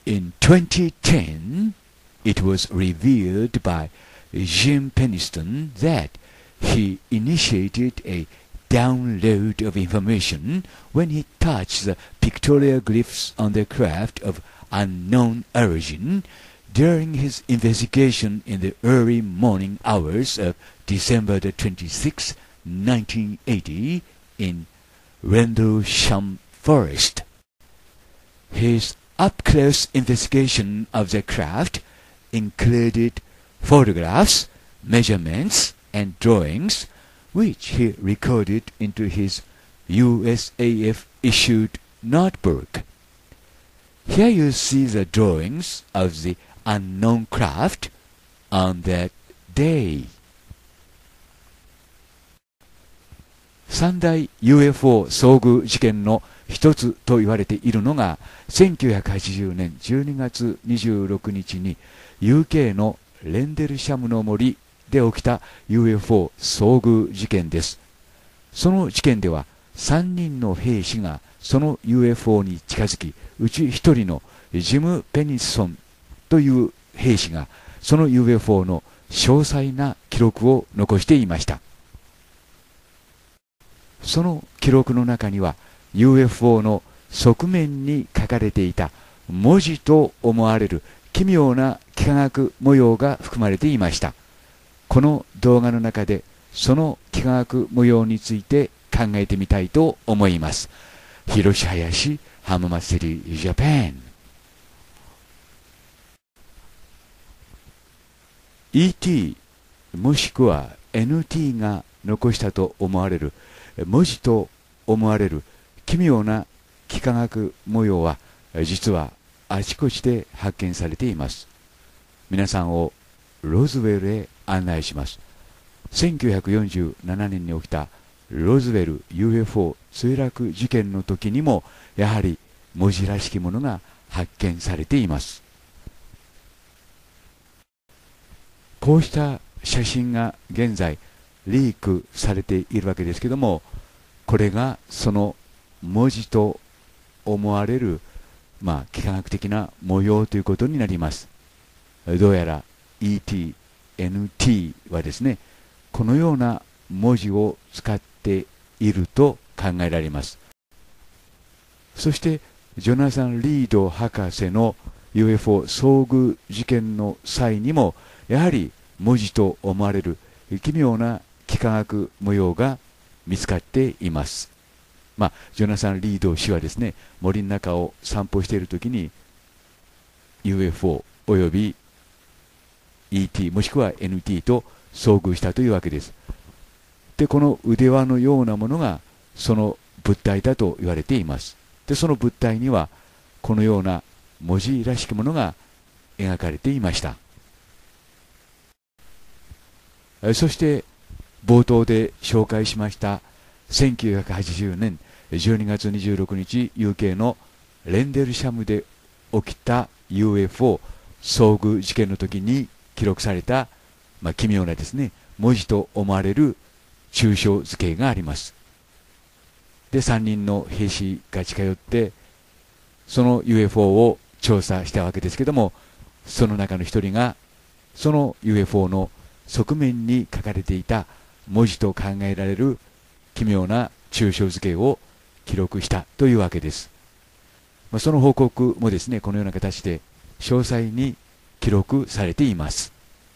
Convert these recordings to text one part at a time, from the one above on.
In 2010, it was revealed by Jim Penniston that he initiated a download of information when he touched the pictorial glyphs on the craft of unknown origin during his investigation in the early morning hours of December the 26th, 1980 in Rendlesham Forest. His up-close investigation of the craft included photographs, measurements, and drawings, which he recorded into his USAF-issued notebook. Here you see the drawings of the unknown craft on that day. 三大 UFO 遭遇事件の一つと言われているのが1980年12月26日に UK のレンデルシャムの森で起きた UFO 遭遇事件です。その事件では3人の兵士がその UFO に近づき、うち1人のジム・ペニソンという兵士がその UFO の詳細な記録を残していました。その記録の中には UFO の側面に書かれていた文字と思われる奇妙な幾何学模様が含まれていました。この動画の中でその幾何学模様について考えてみたいと思います。広林浜祭りジャパン。 ET もしくは NT が残したと思われる文字と思われる奇妙な幾何学模様は実はあちこちで発見されています。皆さんをロズウェルへ案内します。1947年に起きたロズウェル UFO 墜落事件の時にもやはり文字らしきものが発見されています。こうした写真が現在リークされているわけですけども、これがその文字と思われる幾何学的な模様ということになります。どうやら ET、NT はですね、このような文字を使っていると考えられます。そしてジョナサン・リード博士の UFO 遭遇事件の際にもやはり文字と思われる奇妙な幾何学模様が見つかっています。ジョナサン・リード氏はですね、森の中を散歩しているときに UFO および ET もしくは NT と遭遇したというわけです。で、この腕輪のようなものがその物体だと言われています。で、その物体にはこのような文字らしきものが描かれていました。そして冒頭で紹介しました1980年12月26日 UK のレンデルシャムで起きた UFO 遭遇事件の時に記録された、奇妙なですね、文字と思われる抽象図形があります。で、3人の兵士が近寄ってその UFO を調査したわけですけども、その中の一人がその UFO の側面に書かれていた文字と考えられる奇妙な抽象図形を記録したというわけです。その報告もですね、このような形で詳細に記録されています。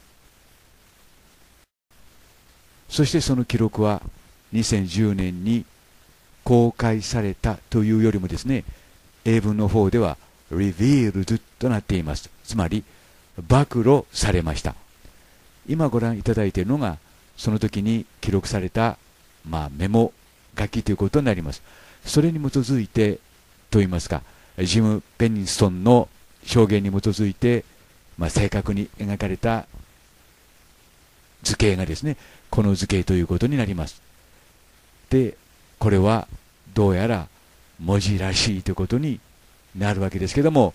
そしてその記録は2010年に公開されたというよりもですね、英文の方では revealed となっています。つまり暴露されました。今ご覧いただいているのがその時に記録された、メモ書きということになります。それに基づいてといいますか、ジム・ペニンストンの証言に基づいて、正確に描かれた図形がですね、この図形ということになります。で、これはどうやら文字らしいということになるわけですけども、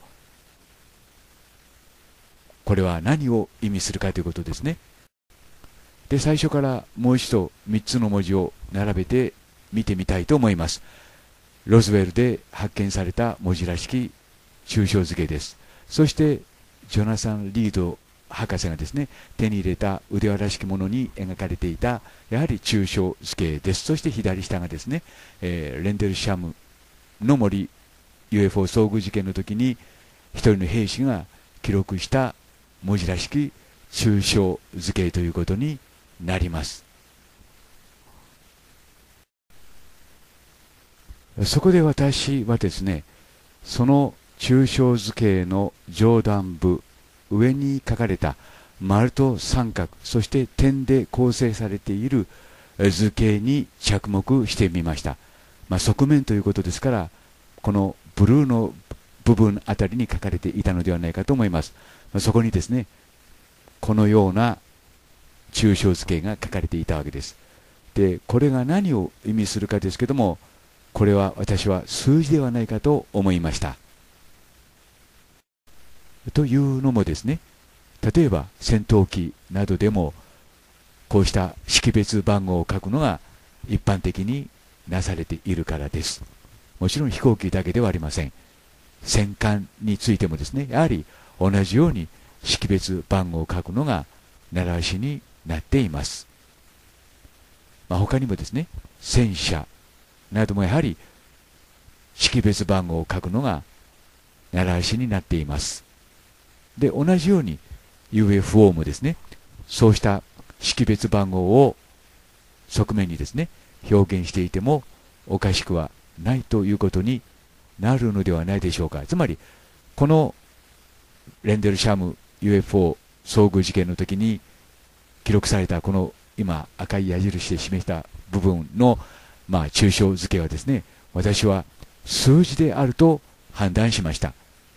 これは何を意味するかということですね。で、最初からもう一度3つの文字を並べて見てみたいと思います。ロズウェルで発見された文字らしき抽象図形です。 そしてジョナサン・リード博士がですね、手に入れた腕輪らしきものに描かれていたやはり抽象図形です。そして左下がですね、レンデルシャムの森 UFO 遭遇事件の時に一人の兵士が記録した文字らしき抽象図形ということになります。そこで私はですね、その抽象図形の上段部、上に書かれた丸と三角、そして点で構成されている図形に着目してみました。側面ということですから、このブルーの部分あたりに書かれていたのではないかと思います。そこにですね、このような抽象図形が書かれていたわけです。で、これが何を意味するかですけども、これは私は数字ではないかと思いました。というのもですね、例えば戦闘機などでもこうした識別番号を書くのが一般的になされているからです。もちろん飛行機だけではありません。戦艦についてもですね、やはり同じように識別番号を書くのが習わしになっています。他にもですね、戦車などもやはり識別番号を書くのが習わしになっています。で、同じように UFO もですね、そうした識別番号を側面にですね、表現していてもおかしくはないということになるのではないでしょうか。つまり、このレンデルシャム UFO 遭遇事件の時に記録されたこの今赤い矢印で示した部分の抽象図形はですね、私は数字であると判断しました。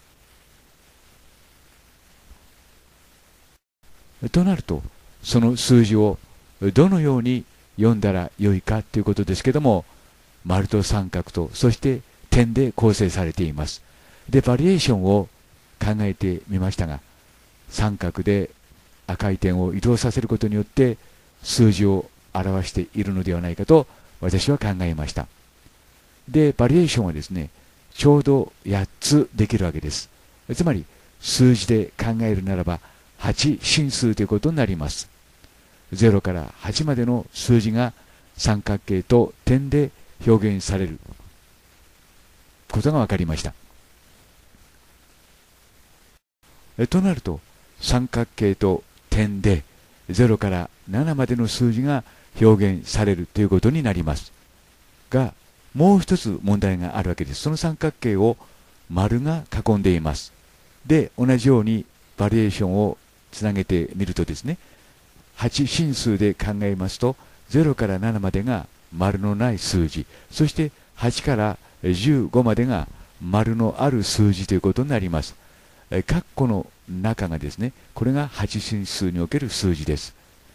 となると、その数字をどのように読んだらよいかということですけども、丸と三角と、そして点で構成されています。で、バリエーションを考えてみましたが、三角で赤い点を移動させることによって数字を表しているのではないかと私は考えました。で、バリエーションはですね、ちょうど8つできるわけです。つまり、数字で考えるならば、8進数ということになります。0から8までの数字が三角形と点で表現されることが分かりました。となると、三角形と点で0から7までの数字が表現されるということになります。が、もう一つ問題があるわけです。その三角形を丸が囲んでいます。で、同じようにバリエーションをつなげてみるとですね、8進数で考えますと、0から7までが丸のない数字、そして8から15までが丸のある数字ということになります。括弧の中がですね、これが8進数における数字です。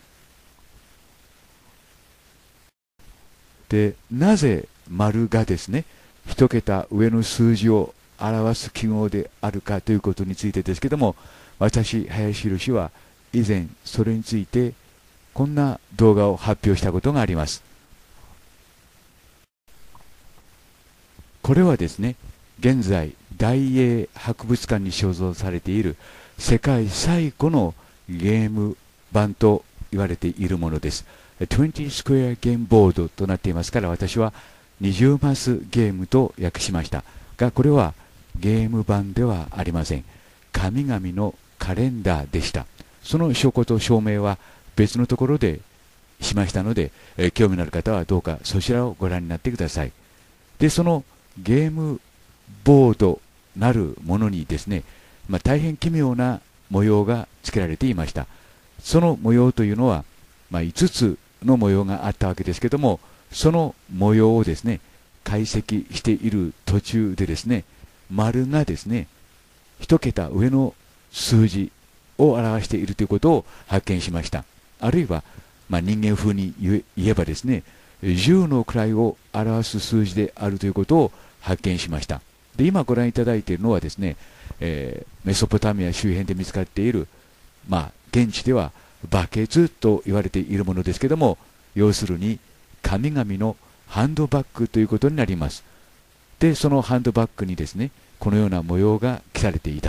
で、なぜ丸がですね、一桁上の数字を表す記号であるかということについてですけども、私、林博は以前それについてこんな動画を発表したことがあります。これはですね、現在大英博物館に所蔵されている世界最古のゲーム版と言われているものです。20スクエアゲームボードとなっていますから、私は20マスゲームと訳しましたが、これはゲーム版ではありません。神々のカレンダーでした。その証拠と証明は別のところでしましたので、興味のある方はどうかそちらをご覧になってください。で、そのゲームボードなるものにですね、大変奇妙な模様が付けられていました。その模様というのは、5つの模様があったわけですけども、その模様をですね、解析している途中でですね、丸がですね、一桁上の数字を表しているということを発見しました。あるいは、人間風に言えばですね、10の位を表す数字であるということを発見しました。で、今ご覧いただいているのはですね、メソポタミア周辺で見つかっている、現地ではバケツと言われているものですけども、要するに神々のハンドバッグということになります。で、そのハンドバッグにですね、このような模様が記されていたと。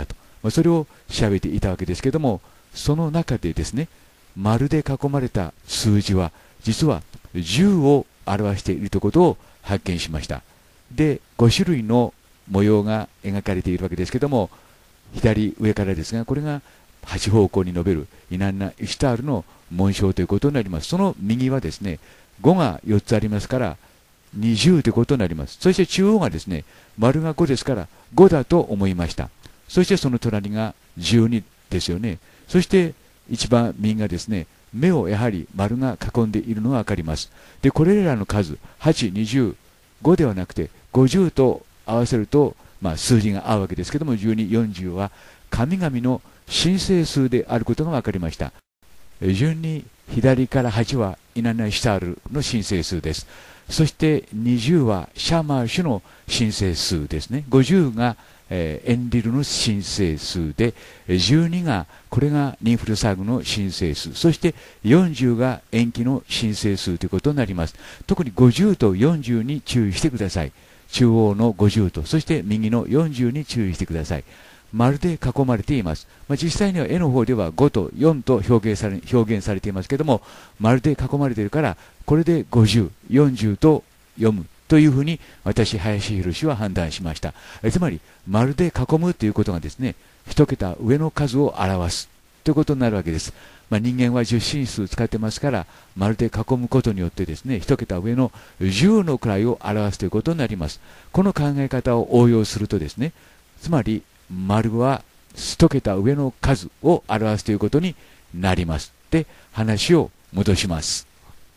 それを調べていたわけですけども、その中でですね、丸で囲まれた数字は実は10を表しているということを発見しました。で、5種類の模様が描かれているわけですけども、左上からですが、これが8方向に伸びるイナンナ・イシュタールの紋章ということになります。その右はですね、5が4つありますから20ということになります。そして中央がですね、丸が5ですから5だと思いました。そしてその隣が12ですよね。そして一番右がですね、目をやはり丸が囲んでいるのが分かります。で、これらの数、8、20、5ではなくて50と合わせると、数字が合うわけですけども、12、40は神々の神聖数であることが分かりました。順に左から8はイナナ・イシュタールの神聖数です。そして20はシャマーシュの神聖数ですね。50がエンリルの神聖数で、12がこれがニンフルサグの神聖数、そして40が塩基の神聖数ということになります。特に50と40に注意してください。中央の50と、そして右の40に注意してください。丸で囲まれています。実際には絵の方では5と4と表現されていますけども、丸で囲まれているから、これで50、40と読むというふうに私、林博士は判断しました。つまり、丸で囲むということがですね、一桁上の数を表すということになるわけです。人間は10進数使ってますから、丸で囲むことによってですね、一桁上の10の位を表すということになります。この考え方を応用するとですね、つまり、丸は一桁上の数を表すということになります。で、話を戻します。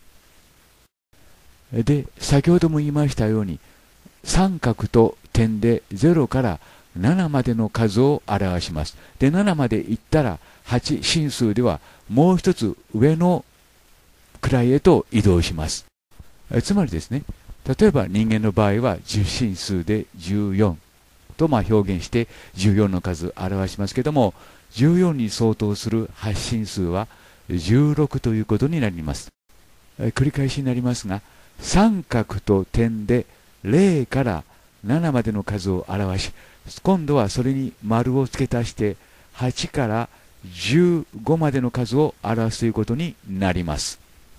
で、先ほども言いましたように、三角と点で0から7までの数を表します。で、7までいったら8進数ではもう一つ上の位へと移動します。つまりですね、例えば人間の場合は10進数で14と表現して14の数を表しますけども、14に相当する8進数は16ということになります。繰り返しになりますが、三角と点で0から7までの数を表し、今度はそれに丸を付け足して8から15までの数を表すということになります。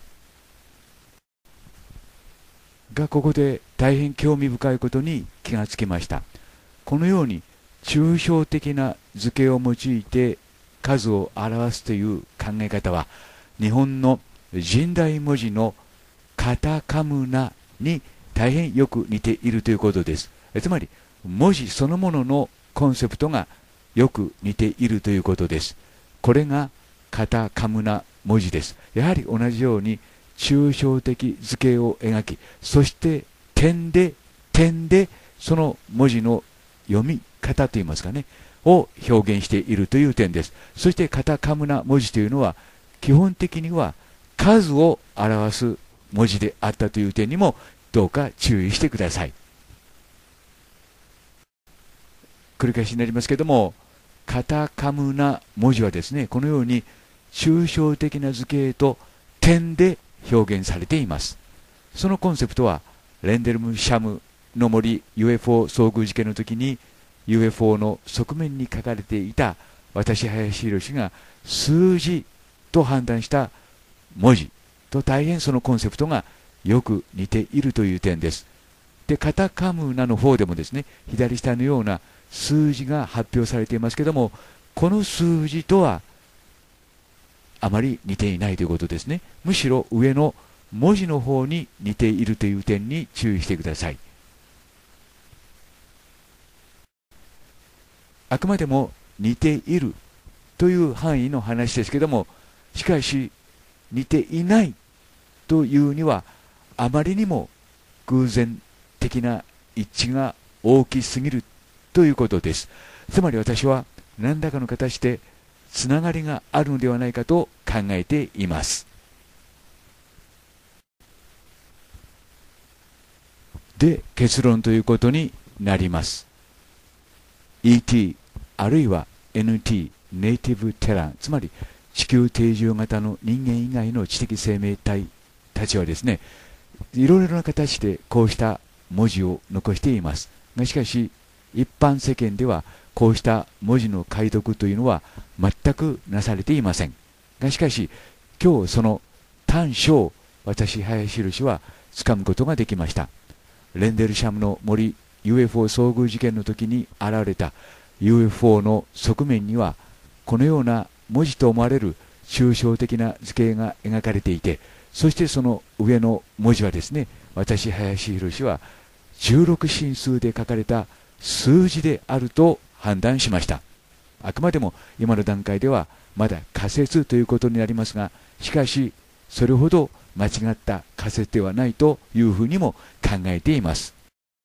が、ここで大変興味深いことに気がつきました。このように抽象的な図形を用いて数を表すという考え方は、日本の神代文字のカタカムナに大変よく似ているということです。つまり文字そのもののコンセプトがよく似ているということです。これがカタカムナ文字です。やはり同じように抽象的図形を描き、そして点でその文字の読み方といいますかね、を表現しているという点です。そしてカタカムナ文字というのは基本的には数を表す文字であったという点にもどうか注意してください。繰り返しになりますけども、カタカムナ文字はですね、このように抽象的な図形と点で表現されています。そのコンセプトはレンデルムシャムの森 UFO 遭遇事件の時に UFO の側面に書かれていた私、林博が数字と判断した文字と大変そのコンセプトがよく似ているという点です。で、カタカムナの方でもですね、左下のような数字が発表されていますけども、この数字とはあまり似ていないということですね。むしろ上の文字の方に似ているという点に注意してください。あくまでも似ているという範囲の話ですけども、しかし似ていないというにはあまりにも偶然的な一致が大きすぎるということです。つまり私は何らかの形でつながりがあるのではないかと考えています。で、結論ということになります。ET あるいは NT ネイティブテラン、つまり地球定住型の人間以外の知的生命体たちはですね、いろいろな形でこうした文字を残していますが、しかし一般世間ではこうした文字の解読というのは全くなされていません。がしかし、今日その短所を私、林宏はつかむことができました。レンデルシャムの森 UFO 遭遇事件の時に現れた UFO の側面には、このような文字と思われる抽象的な図形が描かれていて、そしてその上の文字はですね、私、林宏は16進数で書かれた数字であると判断しました。あくまでも今の段階ではまだ仮説ということになりますが、しかしそれほど間違った仮説ではないというふうにも考えています。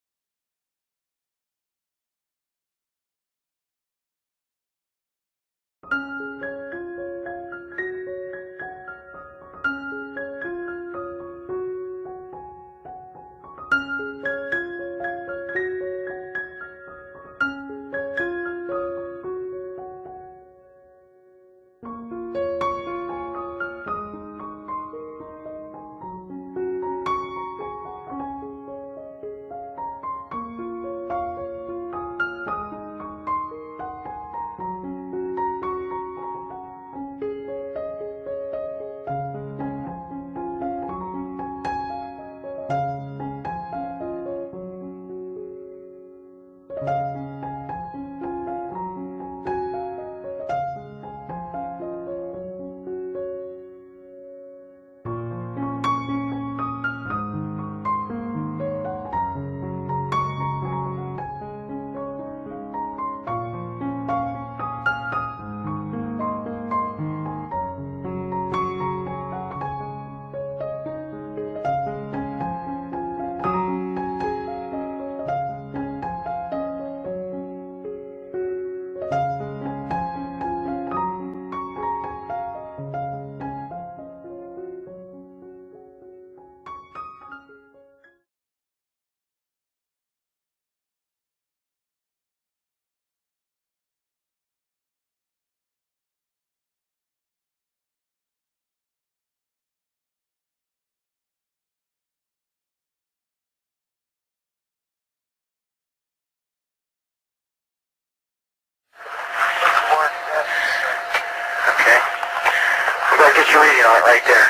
Okay. We gotta get your reading on it right there.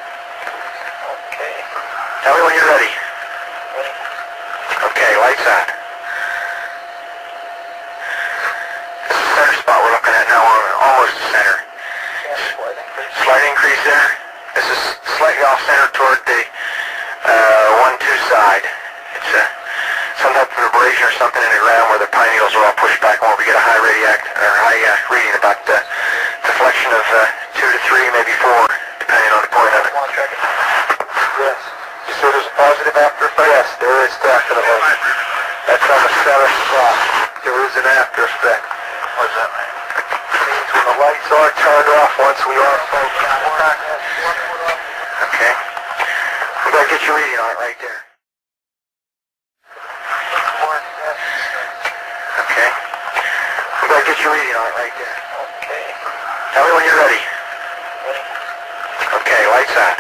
Okay. Tell me when you're ready. Ready. Okay, lights on. This is the center spot we're looking at now. We're almost the center. Slight increase there. This is slightly off center toward the 1-2 side. It's some type of abrasion or something in the ground where the pine needles are all pushed back where we get a high reading about deflection of 2 to 3, maybe 4, depending on the point of it. Yes. You said there's a positive after effect? Yes, there is definitely. That's on the center spot. There is an after effect. What does that mean? It means when the lights are turned off, once we are focused. Okay. We gotta get your reading on it right there. Okay. We gotta get your reading on it right there. Okay. Tell me when you're ready. Ready. Okay, lights on.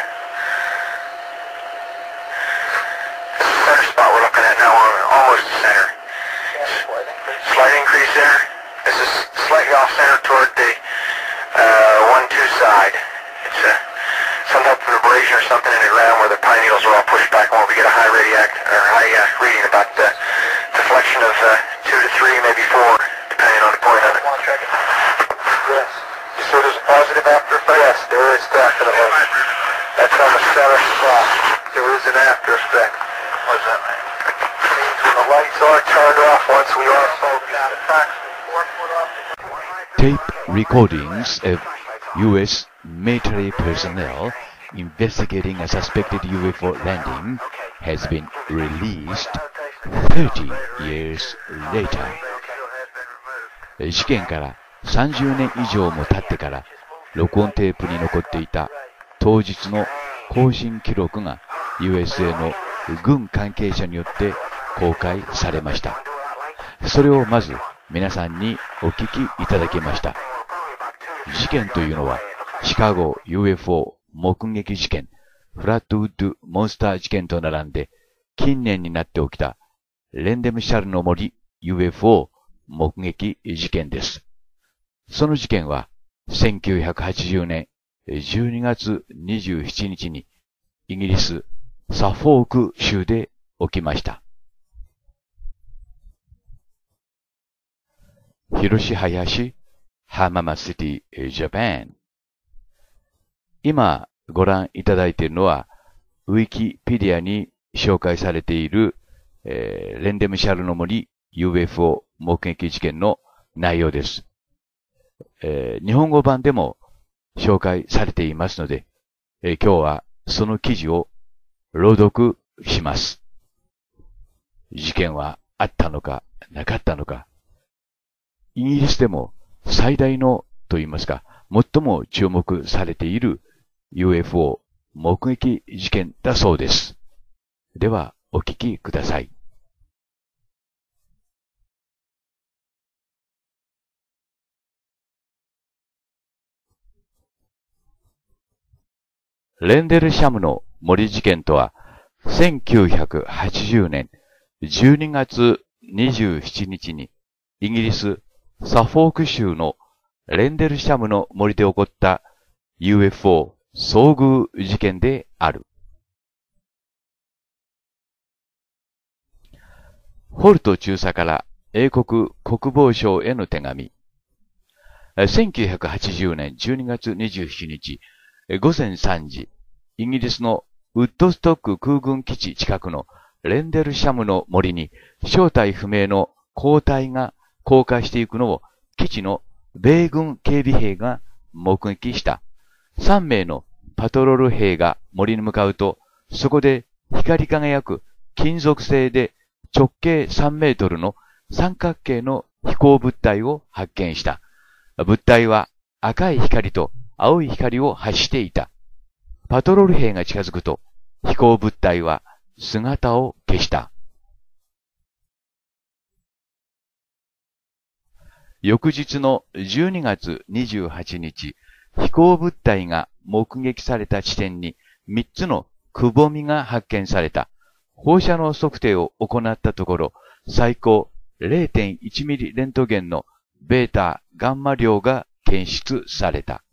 This is the center spot we're looking at now. We're almost the center. Slight increase there. This is slightly off center toward the 1-2 side. It's some type of abrasion or something in the ground where the pine needles are all pushed back where we get a high reading about deflection of 2 to 3, maybe 4, depending on the point of it. Yes. You said there's a positive after effect? Yes, there is definitely. That's on the center spot. There is an after effect. What does that mean? It means when the lights are turned off, once we are focused. Tape recordings of U.S. military personnel investigating a suspected UFO landing has been released 30 years later. 事件から30年以上も経ってから録音テープに残っていた当日の交信記録が USA の軍関係者によって公開されました。それをまず皆さんにお聞きいただきました。事件というのはシカゴ UFO 目撃事件、フラットウッドモンスター事件と並んで近年になって起きたレンデムシャルの森 UFO 目撃事件です。その事件は1980年12月27日にイギリスサフォーク州で起きました。広林浜松シティ、ジャパン。今ご覧いただいているのは、ウィキペディアに紹介されている、レンデムシャルの森 UFO 目撃事件の内容です。日本語版でも紹介されていますので、今日はその記事を朗読します。事件はあったのかなかったのか。イギリスでも最大のと言いますか、最も注目されている UFO 目撃事件だそうです。では、お聞きください。レンデルシャムの森事件とは、1980年12月27日にイギリスサフォーク州のレンデルシャムの森で起こった UFO 遭遇事件である。ホルト中佐から英国国防省への手紙。1980年12月27日午前3時、イギリスのウッドストック空軍基地近くのレンデルシャムの森に正体不明の光体が降下していくのを基地の米軍警備兵が目撃した。3名のパトロール兵が森に向かうと、そこで光り輝く金属製で直径3メートルの三角形の飛行物体を発見した。物体は赤い光と青い光を発していた。パトロール兵が近づくと、飛行物体は姿を消した。翌日の12月28日、飛行物体が目撃された地点に3つのくぼみが発見された。放射能測定を行ったところ、最高 0.1 ミリレントゲンのベータ、ガンマ量が検出された。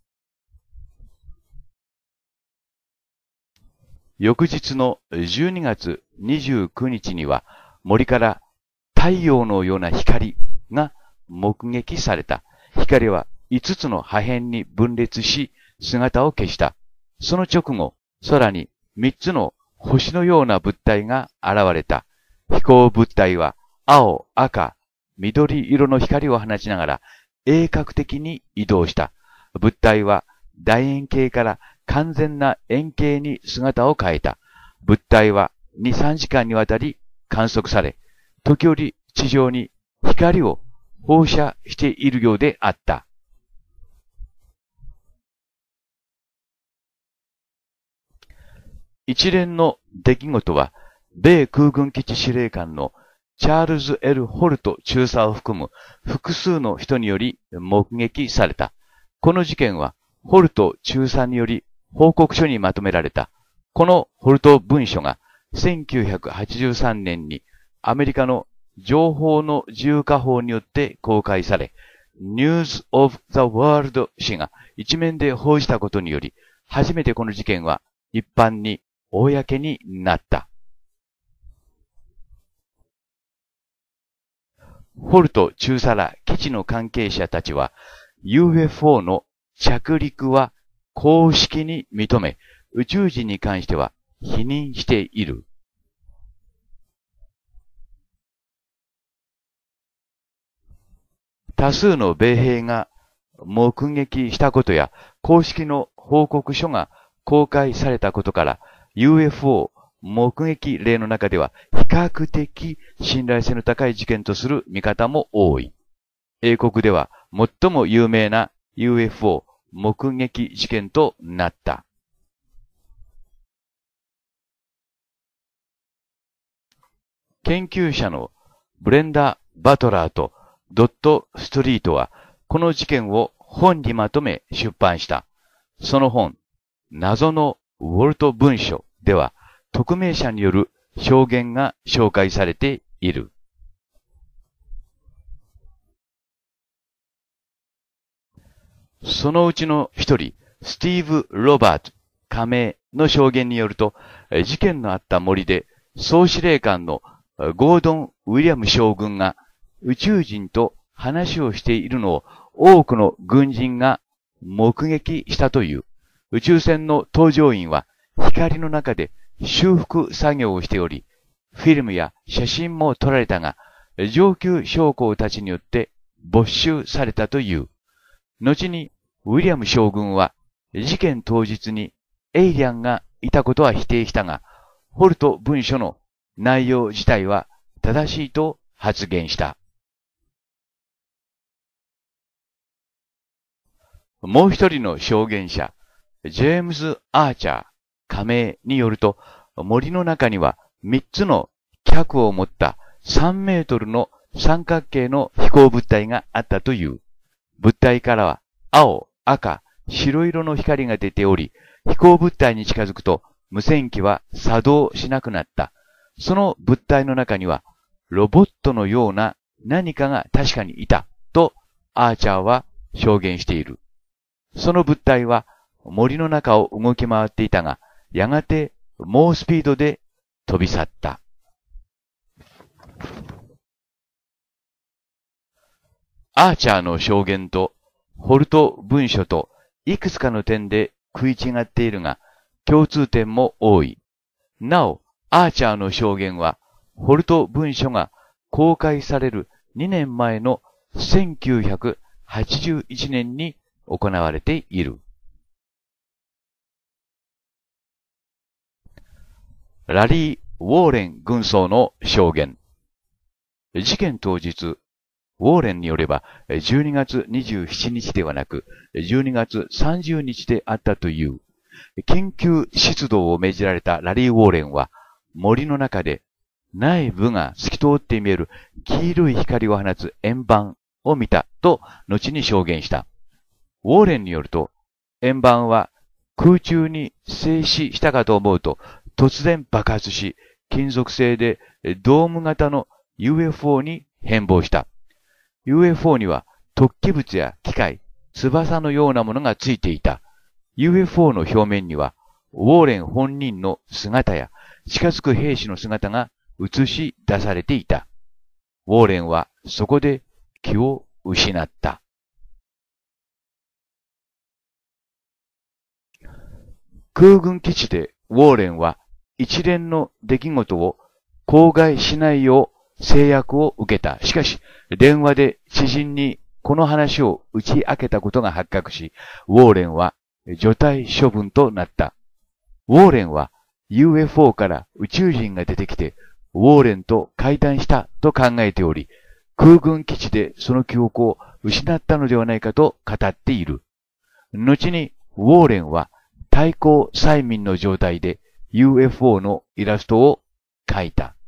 翌日の12月29日には森から太陽のような光が目撃された。光は5つの破片に分裂し姿を消した。その直後、空に3つの星のような物体が現れた。飛行物体は青、赤、緑色の光を放ちながら鋭角的に移動した。物体は楕円形から完全な円形に姿を変えた。物体は2、3時間にわたり観測され、時折地上に光を放射しているようであった。一連の出来事は、米空軍基地司令官のチャールズ・L・ホルト中佐を含む複数の人により目撃された。この事件は、ホルト中佐により報告書にまとめられた。このホルト文書が1983年にアメリカの情報の自由化法によって公開され、News of the World 誌が一面で報じたことにより、初めてこの事件は一般に公になった。ホルト中佐ら基地の関係者たちは UFO の着陸は公式に認め、宇宙人に関しては否認している。多数の米兵が目撃したことや公式の報告書が公開されたことから UFO 目撃例の中では比較的信頼性の高い事件とする見方も多い。英国では最も有名な UFO 目撃事件となった。研究者のブレンダ・バトラーとドット・ストリートはこの事件を本にまとめ出版した。その本、謎のウォルト文書では匿名者による証言が紹介されている。 そのうちの一人、スティーブ・ロバート、仮名の証言によると、事件のあった森で、総司令官のゴードン・ウィリアム将軍が宇宙人と話をしているのを多くの軍人が目撃したという。宇宙船の搭乗員は光の中で修復作業をしており、フィルムや写真も撮られたが、上級将校たちによって没収されたという。後にウィリアム将軍は事件当日にエイリアンがいたことは否定したが、ホルト文書の内容自体は正しいと発言した。もう一人の証言者、ジェームズ・アーチャー、仮名によると、森の中には3つの脚を持った3メートルの三角形の飛行物体があったという。物体からは青、赤、白色の光が出ており、飛行物体に近づくと無線機は作動しなくなった。その物体の中にはロボットのような何かが確かにいたとアーチャーは証言している。その物体は森の中を動き回っていたが、やがて猛スピードで飛び去った。アーチャーの証言とホルト文書といくつかの点で食い違っているが、共通点も多い。なお、アーチャーの証言は、ホルト文書が公開される2年前の1981年に行われている。ラリー・ウォーレン軍曹の証言。事件当日、ウォーレンによれば12月27日ではなく12月30日であったという。緊急出動を命じられたラリー・ウォーレンは森の中で内部が透き通って見える黄色い光を放つ円盤を見たと後に証言した。ウォーレンによると円盤は空中に静止したかと思うと突然爆発し金属製でドーム型の UFO に変貌した。UFO には突起物や機械、翼のようなものがついていた。UFO の表面には、ウォーレン本人の姿や近づく兵士の姿が映し出されていた。ウォーレンはそこで気を失った。空軍基地でウォーレンは一連の出来事を口外しないよう制約を受けた。しかし、電話で知人にこの話を打ち明けたことが発覚し、ウォーレンは除隊処分となった。ウォーレンは UFO から宇宙人が出てきて、ウォーレンと会談したと考えており、空軍基地でその記憶を失ったのではないかと語っている。後にウォーレンは対抗催眠の状態で UFO のイラストを描いた。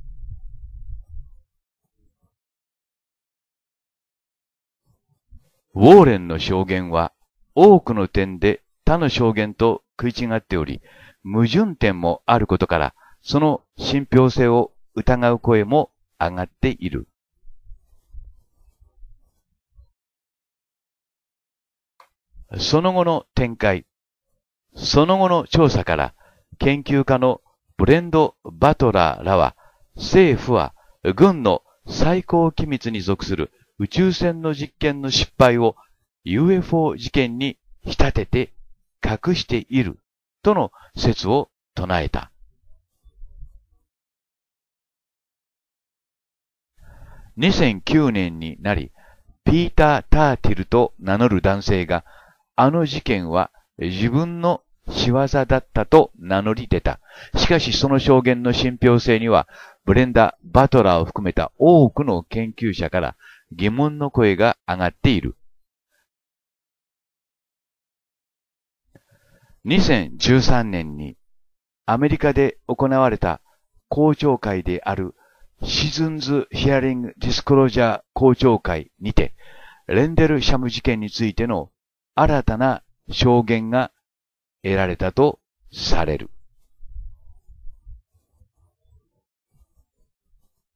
ウォーレンの証言は多くの点で他の証言と食い違っており、矛盾点もあることから、その信憑性を疑う声も上がっている。その後の展開。その後の調査から、研究家のブレンド・バトラーらは、政府は軍の最高機密に属する宇宙船の実験の失敗を UFO 事件に仕立てて隠しているとの説を唱えた。2009年になり、ピーター・ターティルと名乗る男性が、あの事件は自分の仕業だったと名乗り出た。しかしその証言の信憑性には、ブレンダ・バトラーを含めた多くの研究者から疑問の声が上がっている。2013年にアメリカで行われた公聴会であるシズンズ・ヒアリング・ディスクロージャー公聴会にて、レンデルシャム事件についての新たな証言が得られたとされる。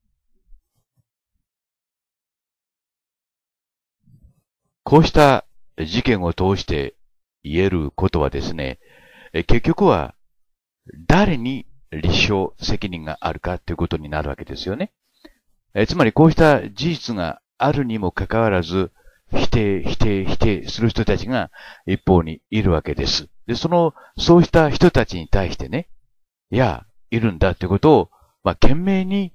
こうした事件を通して言えることはですね、結局は誰に立証責任があるかということになるわけですよね。つまりこうした事実があるにもかかわらず、否定する人たちが一方にいるわけです。で、そうした人たちに対してね、いや、いるんだということを、懸命に、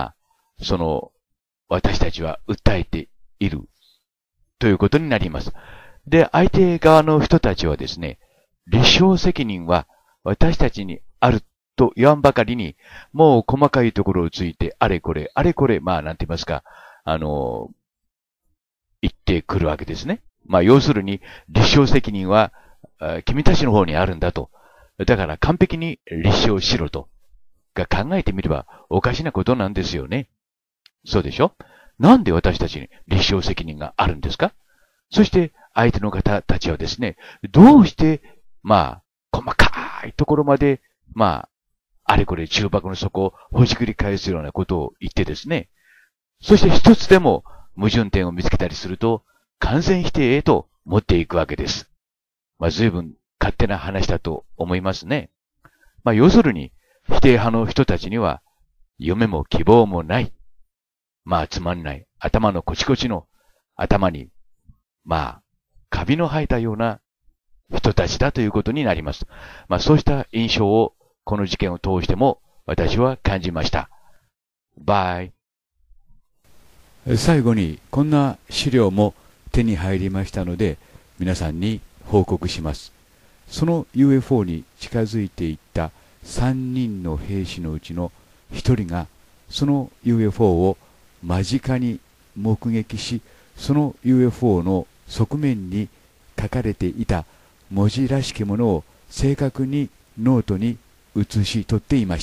私たちは訴えているということになります。で、相手側の人たちはですね、立証責任は私たちにあると言わんばかりに、もう細かいところをついて、あれこれ、なんて言いますか、言ってくるわけですね。要するに、立証責任は、君たちの方にあるんだと。だから完璧に立証しろと。が考えてみればおかしなことなんですよね。そうでしょ？なんで私たちに立証責任があるんですか？そして相手の方たちはですね、どうして、細かいところまで、あれこれ中箱の底をほじくり返すようなことを言ってですね、そして一つでも矛盾点を見つけたりすると、完全否定へと持っていくわけです。随分勝手な話だと思いますね。要するに、否定派の人たちには、夢も希望もない。つまんない。頭のコチコチの頭に、カビの生えたような人たちだということになります。そうした印象を、この事件を通しても、私は感じました。バイ。 最後に、こんな資料も手に入りましたので、皆さんに報告します。その UFO に近づいていった3人の兵士のうちの1人が、その UFO を間近に目撃し、その UFO の側面に書かれていた文字らしきものを正確にノートに写し取っていました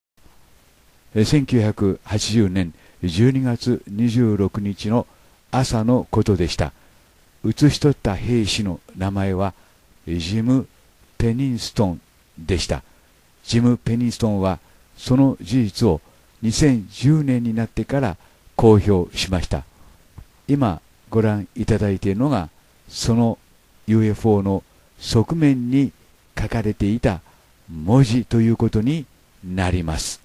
。1980年12月26日の朝のことでした。写し取った兵士の名前はジム・ペニンストンでした。ジム・ペニンストンはその事実を2010年になってから公表しました。今ご覧いただいているのがその UFO の側面に書かれていた文字ということになります。